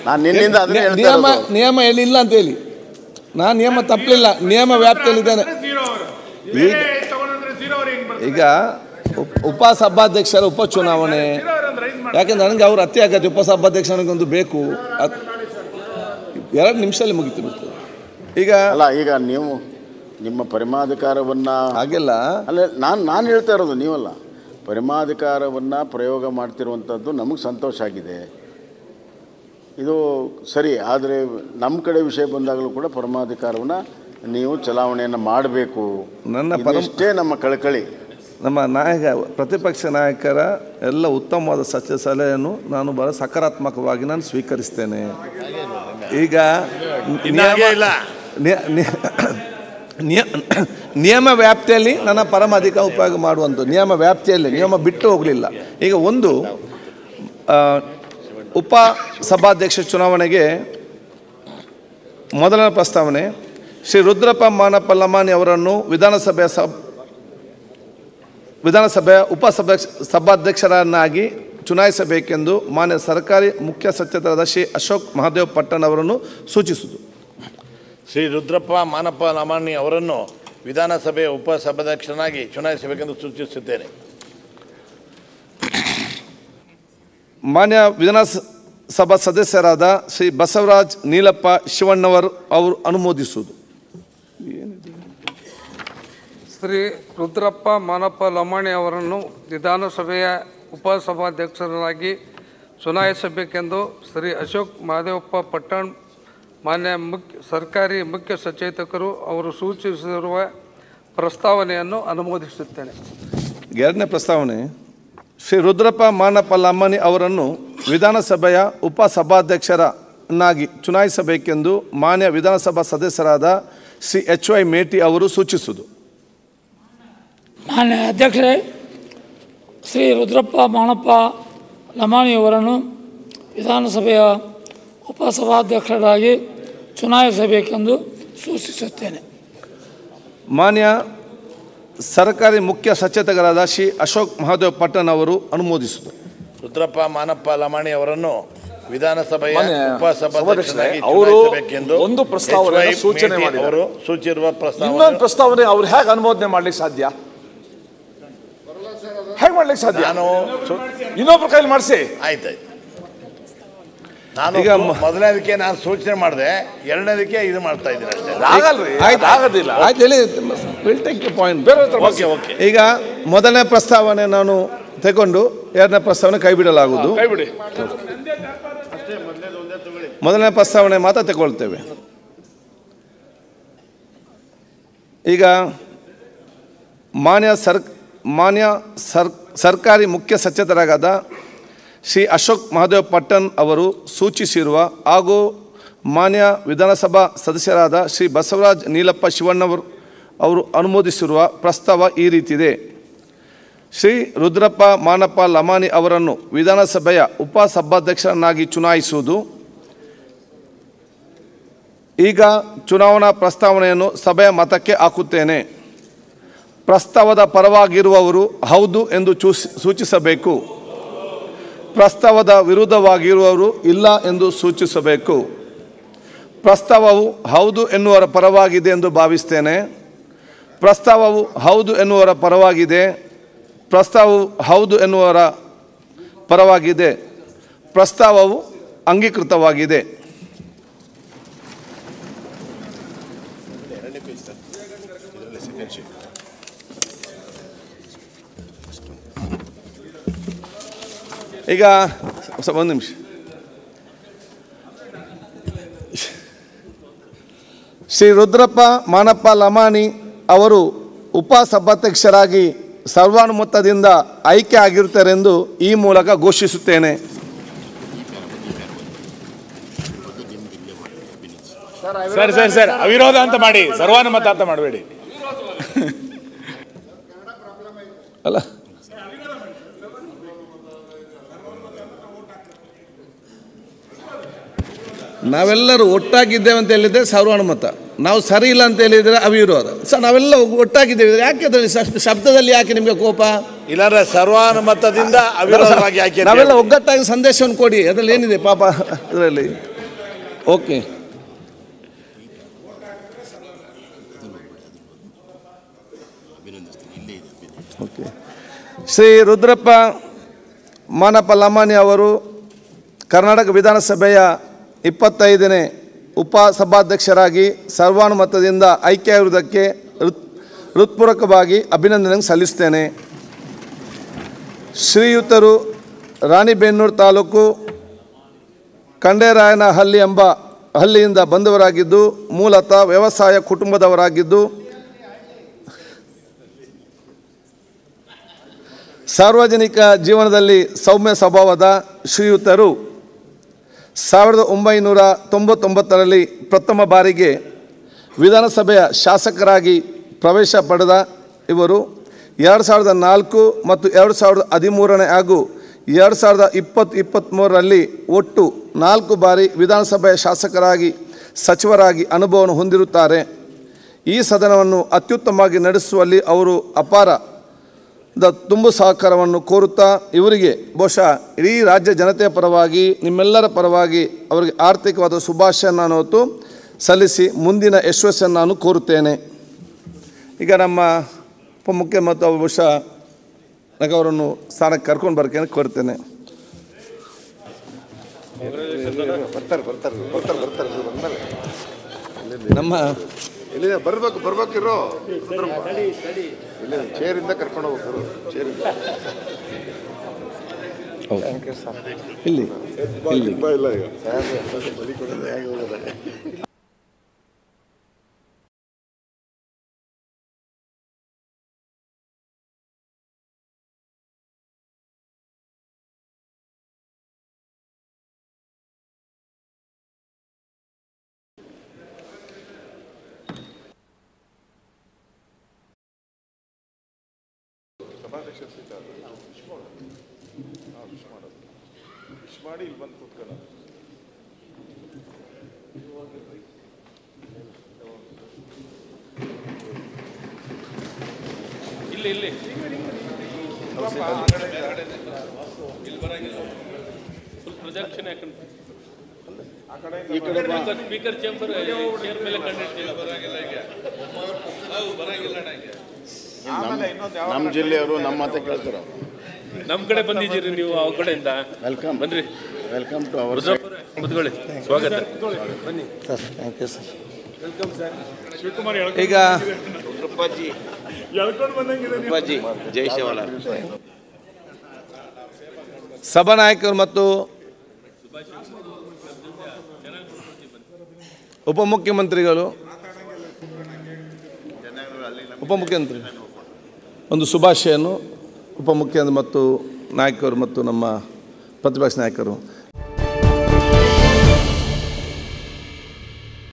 ನಾನು ನಿನ್ನಿಂದ ಅದನ್ನೇ ಹೇಳ್ತಾ ನಿಯಮ ಇರೋದು. ನಿಯಮ ಎಲ್ಲಿಲ್ಲ ಅಂತ ಹೇಳಿ. ನಾನು ನಿಯಮ ತಪ್ಪಲಿಲ್ಲ, ನಿಯಮ ವ್ಯಾಪ್ತಿಯಲ್ಲಿದ್ದೇನೆ. ಈಗ ಉಪಸಭಾಧ್ಯಕ್ಷರ ಉಪಚುನಾವಣೆ, ಯಾಕೆಂದ್ರೆ ನನಗೆ ಅವ್ರು ಅತಿ ಆಗತ್ತೆ. ಉಪಸಭಾಧ್ಯಕ್ಷ ನನಗೊಂದು ಬೇಕು, 2 ನಿಮಿಷದಲ್ಲಿ ಮುಗಿತು ಬಿಡ್ತದೆ. ಈಗ ಅಲ್ಲ, ಈಗ ನೀವು ನಿಮ್ಮ ಪರಮಾಧಿಕಾರವನ್ನು ಹಾಗೆಲ್ಲ ಅಲ್ಲ, ನಾನು ಹೇಳ್ತಾ ಇರೋದು ನೀವಲ್ಲ. ಪರಮಾಧಿಕಾರವನ್ನು ಪ್ರಯೋಗ ಮಾಡ್ತಿರುವಂಥದ್ದು ನಮಗೆ ಸಂತೋಷ ಆಗಿದೆ, ಇದು ಸರಿ. ಆದರೆ ನಮ್ಮ ಕಡೆ ವಿಷಯ ಬಂದಾಗಲೂ ಕೂಡ ಪರಮಾಧಿಕಾರವನ್ನು ನೀವು ಚಲಾವಣೆಯನ್ನು ಮಾಡಬೇಕು, ಇಷ್ಟೇ ನಮ್ಮ ಕಳಕಳಿ. ನಮ್ಮ ನಾಯಕ, ಪ್ರತಿಪಕ್ಷ ನಾಯಕರ ಎಲ್ಲ ಉತ್ತಮವಾದ ಸಲಹೆಯನ್ನು ನಾನು ಬಹಳ ಸಕಾರಾತ್ಮಕವಾಗಿ ನಾನು ಸ್ವೀಕರಿಸ್ತೇನೆ. ಈಗ ನಿಯಮ ವ್ಯಾಪ್ತಿಯಲ್ಲಿ ನನ್ನ ಪರಮಾಧಿಕಾರ ಉಪಯೋಗ ಮಾಡುವಂಥ ನಿಯಮ ವ್ಯಾಪ್ತಿಯಲ್ಲಿ, ನಿಯಮ ಬಿಟ್ಟು ಹೋಗಲಿಲ್ಲ. ಈಗ ಒಂದು ಉಪ ಸಭಾಧ್ಯಕ್ಷ ಚುನಾವಣೆಗೆ ಮೊದಲನೇ ಪ್ರಸ್ತಾವನೆ, ಶ್ರೀ ರುದ್ರಪ್ಪ ಮಾನಪ್ಪ ಲಮಾನಿ ಅವರನ್ನು ವಿಧಾನಸಭೆಯ ಸಭಾಧ್ಯಕ್ಷರನ್ನಾಗಿ ಚುನಾಯಿಸಬೇಕೆಂದು ಮಾನ್ಯ ಸರ್ಕಾರಿ ಮುಖ್ಯ ಸಚೇತಕರಾದ ಶ್ರೀ ಅಶೋಕ್ ಮಹಾದೇವ್ ಪಟ್ಟಣ್ ಅವರನ್ನು ಸೂಚಿಸುವುದು. ಶ್ರೀ ರುದ್ರಪ್ಪ ಮಾನಪ್ಪ ಲಮಾನಿ ಅವರನ್ನು ವಿಧಾನಸಭೆಯ ಉಪಸಭಾಧ್ಯಕ್ಷನಾಗಿ ಚುನಾಯಿಸಬೇಕೆಂದು ಸೂಚಿಸುತ್ತೇನೆ. ಮಾನ್ಯ ವಿಧಾನಸಭಾ ಸದಸ್ಯರಾದ ಶ್ರೀ ಬಸವರಾಜ್ ನೀಲಪ್ಪ ಶಿವಣ್ಣವರು ಅವರು ಅನುಮೋದಿಸುವುದು. ಶ್ರೀ ರುದ್ರಪ್ಪ ಮಾನಪ್ಪ ಲಮಾಣಿ ಅವರನ್ನು ವಿಧಾನಸಭೆಯ ಉಪಸಭಾಧ್ಯಕ್ಷರಾಗಿ ಚುನಾಯಿಸಬೇಕೆಂದು ಶ್ರೀ ಅಶೋಕ್ ಮಹಾದೇವಪ್ಪ ಪಟ್ಟಣ್ ಮಾನ್ಯ ಸರ್ಕಾರಿ ಮುಖ್ಯ ಸಚೇತಕರು ಅವರು ಸೂಚಿಸಿರುವ ಪ್ರಸ್ತಾವನೆಯನ್ನು ಅನುಮೋದಿಸುತ್ತೇನೆ. 2ನೇ ಪ್ರಸ್ತಾವನೆ, ಶ್ರೀ ರುದ್ರಪ್ಪ ಮಾನಪ್ಪ ಲಮಾನಿ ಅವರನ್ನು ವಿಧಾನಸಭೆಯ ಉಪಸಭಾಧ್ಯಕ್ಷರನ್ನಾಗಿ ಚುನಾಯಿಸಬೇಕೆಂದು ಮಾನ್ಯ ವಿಧಾನಸಭಾ ಸದಸ್ಯರಾದ ಶ್ರೀ HY ಮೇಟಿ ಅವರು ಸೂಚಿಸುವುದು. ಮಾನ್ಯ ಅಧ್ಯಕ್ಷರೇ, ಶ್ರೀ ರುದ್ರಪ್ಪ ಮಾನಪ್ಪ ಲಮಾಣಿಯವರನ್ನು ವಿಧಾನಸಭೆಯ ಉಪಸಭಾಧ್ಯಕ್ಷರಾಗಿ ಚುನಾಯಿಸಬೇಕೆಂದು ಸೂಚಿಸುತ್ತೇನೆ. ಮಾನ್ಯ ಸರ್ಕಾರಿ ಮುಖ್ಯ ಸಚೇತಕರಾದ ಶ್ರೀ ಅಶೋಕ್ ಮಹಾದೇವ್ ಪಟ್ಟಣ್ ಅವರು ಅನುಮೋದಿಸುವುದು. ರುದ್ರಪ್ಪ ಮಾನಪ್ಪ ಲಮಾಣಿ ಅವರನ್ನು ವಿಧಾನಸಭೆಯ ಉಪಸಭಾಧ್ಯಕ್ಷರಾಗಿ ಚುನಾಯಿಸಬೇಕೆಂದು ಒಂದು ಪ್ರಸ್ತಾವನೆ ಸೂಚನೆ ಅವರು ಸೂಚಿಸಿರುವ ಪ್ರಸ್ತಾವನೆ, ಇನ್ನೊಂದು ಪ್ರಸ್ತಾವನೆ ಅವ್ರು ಹೇಗೆ ಅನುಮೋದನೆ ಮಾಡ್ಲಿಕ್ಕೆ ಸಾಧ್ಯ? ಹೇಗೆ ಮಾಡ್ಲಿಕ್ಕೆ ಸಾಧ್ಯ? ನಾನು ಇನ್ನೊಬ್ರ ಕೈಲಿ ಮಾಡಿಸಿ. ಆಯ್ತಾಯ್ತು. ನಾನು ಈಗ ಮೊದಲನೇದಕ್ಕೆ ನಾನು ಸೂಚನೆ ಮಾಡಿದೆ, 2ನೇದಕ್ಕೆ ಇದು ಮಾಡ್ತಾ ಇದ್ದೀನಿ. ಆಗೋದಿಲ್ಲ. ಈಗ ಮೊದಲನೇ ಪ್ರಸ್ತಾವನೆ ನಾನು ತಗೊಂಡು 2ನೇ ಪ್ರಸ್ತಾವನೆ ಕೈ ಬಿಡಲಾಗುವುದು. ಮೊದಲನೇ ಪ್ರಸ್ತಾವನೆ ಮಾತ್ರ ತಗೊಳ್ತೇವೆ. ಈಗ ಮಾನ್ಯ ಸರ್ಕಾರಿ ಮುಖ್ಯ ಸಚೇತಕರಾದ ಶ್ರೀ ಅಶೋಕ್ ಮಹಾದೇವ್ ಪಟ್ಟಣ್ ಅವರು ಸೂಚಿಸಿರುವ ಹಾಗೂ ಮಾನ್ಯ ವಿಧಾನಸಭಾ ಸದಸ್ಯರಾದ ಶ್ರೀ ಬಸವರಾಜ್ ನೀಲಪ್ಪ ಶಿವಣ್ಣವರು ಅವರು ಅನುಮೋದಿಸಿರುವ ಪ್ರಸ್ತಾವ ಈ ರೀತಿದೆ. ಶ್ರೀ ರುದ್ರಪ್ಪ ಮಾನಪ್ಪ ಲಮಾನಿ ಅವರನ್ನು ವಿಧಾನಸಭೆಯ ಉಪಸಭಾಧ್ಯಕ್ಷರನ್ನಾಗಿ ಚುನಾಯಿಸುವುದು. ಈಗ ಚುನಾವಣಾ ಪ್ರಸ್ತಾವನೆಯನ್ನು ಸಭೆಯ ಮತಕ್ಕೆ ಹಾಕುತ್ತೇನೆ. ಪ್ರಸ್ತಾವದ ಪರವಾಗಿರುವವರು ಹೌದು ಎಂದು ಸೂಚಿಸಬೇಕು. ಪ್ರಸ್ತಾವದ ವಿರುದ್ಧವಾಗಿರುವವರು ಇಲ್ಲ ಎಂದು ಸೂಚಿಸಬೇಕು. ಪ್ರಸ್ತಾವವು ಹೌದು ಎನ್ನುವರ ಪರವಾಗಿದೆ ಎಂದು ಭಾವಿಸ್ತೇನೆ. ಪ್ರಸ್ತಾವವು ಹೌದು ಎನ್ನುವರ ಪರವಾಗಿದೆ. ಪ್ರಸ್ತಾವವು ಹೌದು ಎನ್ನುವರ ಪರವಾಗಿದೆ. ಪ್ರಸ್ತಾವವು ಅಂಗೀಕೃತವಾಗಿದೆ. ಈಗ ಒಂದು ನಿಮಿಷ. ಶ್ರೀ ರುದ್ರಪ್ಪ ಮಾನಪ್ಪ ಲಮಾನಿ ಅವರು ಉಪಸಭಾಧ್ಯಕ್ಷರಾಗಿ ಸರ್ವಾನುಮತದಿಂದ ಆಯ್ಕೆ ಆಗಿರುತ್ತಾರೆಂದು ಈ ಮೂಲಕ ಘೋಷಿಸುತ್ತೇನೆ. ಸರ್ ಅವಿರೋಧ ಅಂತ ಮಾಡಿ, ಸರ್ವಾನುಮತ ಅಂತ ಮಾಡಬೇಡಿ. ಅಲ್ಲ, ನಾವೆಲ್ಲರೂ ಒಟ್ಟಾಗಿದ್ದೇವೆ ಅಂತ ಹೇಳಿದ್ರೆ ಸರ್ವಾನುಮತ, ನಾವು ಸರಿ ಇಲ್ಲ ಅಂತ ಹೇಳಿದರೆ ಅವಿರೋಧ. ಸರ್ ನಾವೆಲ್ಲ ಒಟ್ಟಾಗಿದ್ದೇವೆ, ಯಾಕೆ ಅದರಲ್ಲಿ ಶಬ್ದದಲ್ಲಿ ಯಾಕೆ ನಿಮಗೆ ಕೋಪ? ಇಲ್ಲಾಂದ್ರೆ ಸರ್ವಾನುಮತದಿಂದ ಅವಿರೋಧವಾಗಿ ನಾವೆಲ್ಲ ಒಗ್ಗಟ್ಟಾಗಿ ಸಂದೇಶವನ್ನು ಕೊಡಿ, ಅದರಲ್ಲಿ ಏನಿದೆ ಪಾಪ ಇದರಲ್ಲಿ. ಓಕೆ. ಓಕೆ. ಶ್ರೀ ರುದ್ರಪ್ಪ ಮಾನಪ್ಪ ಲಮಾಣಿ ಅವರು ಕರ್ನಾಟಕ ವಿಧಾನಸಭೆಯ 25ನೇ ಉಪಸಭಾಧ್ಯಕ್ಷರಾಗಿ ಸರ್ವಾನುಮತದಿಂದ ಆಯ್ಕೆಯಾಗಿರುವುದಕ್ಕೆ ಹೃತ್ಪೂರ್ವಕವಾಗಿ ಅಭಿನಂದನೆ ಸಲ್ಲಿಸ್ತೇನೆ. ಶ್ರೀಯುತರು ರಾಣಿಬೆನ್ನೂರು ತಾಲೂಕು ಕಂಡೇರಾಯನಹಳ್ಳಿ ಎಂಬ ಹಳ್ಳಿಯಿಂದ ಬಂದವರಾಗಿದ್ದು ಮೂಲತಃ ವ್ಯವಸಾಯ ಕುಟುಂಬದವರಾಗಿದ್ದು ಸಾರ್ವಜನಿಕ ಜೀವನದಲ್ಲಿ ಸೌಮ್ಯ ಸ್ವಭಾವದ ಶ್ರೀಯುತರು 1999ರಲ್ಲಿ ಪ್ರಥಮ ಬಾರಿಗೆ ವಿಧಾನಸಭೆಯ ಶಾಸಕರಾಗಿ ಪ್ರವೇಶ ಪಡೆದ ಇವರು 2004 ಮತ್ತು 2013 ಹಾಗೂ 2020-23ರಲ್ಲಿ ಒಟ್ಟು 4 ಬಾರಿ ವಿಧಾನಸಭೆಯ ಶಾಸಕರಾಗಿ ಸಚಿವರಾಗಿ ಅನುಭವವನ್ನು ಹೊಂದಿರುತ್ತಾರೆ. ಈ ಸದನವನ್ನು ಅತ್ಯುತ್ತಮವಾಗಿ ನಡೆಸುವಲ್ಲಿ ಅವರು ಅಪಾರ ತುಂಬು ಸಹಕಾರವನ್ನು ಕೋರುತ್ತಾ ಇವರಿಗೆ ಬಹುಶಃ ಇಡೀ ರಾಜ್ಯ ಜನತೆಯ ಪರವಾಗಿ ನಿಮ್ಮೆಲ್ಲರ ಪರವಾಗಿ ಅವರಿಗೆ ಆರ್ಥಿಕವಾದ ಶುಭಾಶಯವನ್ನು ಹೊತ್ತು ಸಲ್ಲಿಸಿ ಮುಂದಿನ ಯಶಸ್ಸನ್ನು ನಾನು ಕೋರುತ್ತೇನೆ. ಈಗ ನಮ್ಮ ಉಪಮುಖ್ಯಮಂತ್ರಿ ಅವರು ಬಹುಶಃ ಅವರನ್ನು ಸ್ಥಾನಕ್ಕೆ ಕರ್ಕೊಂಡು ಬರ್ಕೇನೆ ಕೋರ್ತೇನೆ. ನಮ್ಮ ಬರ್ಬೇಕಿರೋ ಚೇರಿಂದ ಕರ್ಕೊಂಡು ಹೋಗ್ತಾರೆ. ಇಲ್ಲಿ ಇಲ್ಲ ಈಗ ಮಾಡಿ ಇಲ್ಲಿ ಬಂದು ಕೂತ್ಕೊಳ್ಳ. ಇಲ್ಲಿ ಪ್ರೊಜೆಕ್ಷನ್ ಈ ಕಡೆ ಸ್ಪೀಕರ್ ಚೇಂಬರ್ ಚೇರ್ ಮೇಲೆ ನಮ್ಮ ಜಿಲ್ಲೆಯವರು ನಮ್ಮ ಮಾತೆ ಕೇಳ್ತಾರೆ. ನಮ್ಮ ಕಡೆ ಬಂದಿದ್ದೀರಿ ನೀವು ಅವ್ರ ಕಡೆಯಿಂದ. ವೆಲ್ಕಮ್ ಬನ್ರಿ. Welcome to our. ಕೂತ್ಕೊಳ್ಳಿ. ಸ್ವಾಗತ. ಬನ್ನಿ sir. Thank you sir. Welcome sir. Shivakumar ಈಗ ಸಭಾನಾಯಕರು ಮತ್ತು ಉಪಮುಖ್ಯಮಂತ್ರಿಗಳು ಉಪಮುಖ್ಯಮಂತ್ರಿ ಒಂದು ಶುಭಾಶಯನ್ನು ಉಪಮುಖ್ಯಮಂತ್ರಿ ಮತ್ತು ನಾಯಕರು ಮತ್ತು ನಮ್ಮ ಪ್ರತಿಪಕ್ಷ ನಾಯಕರು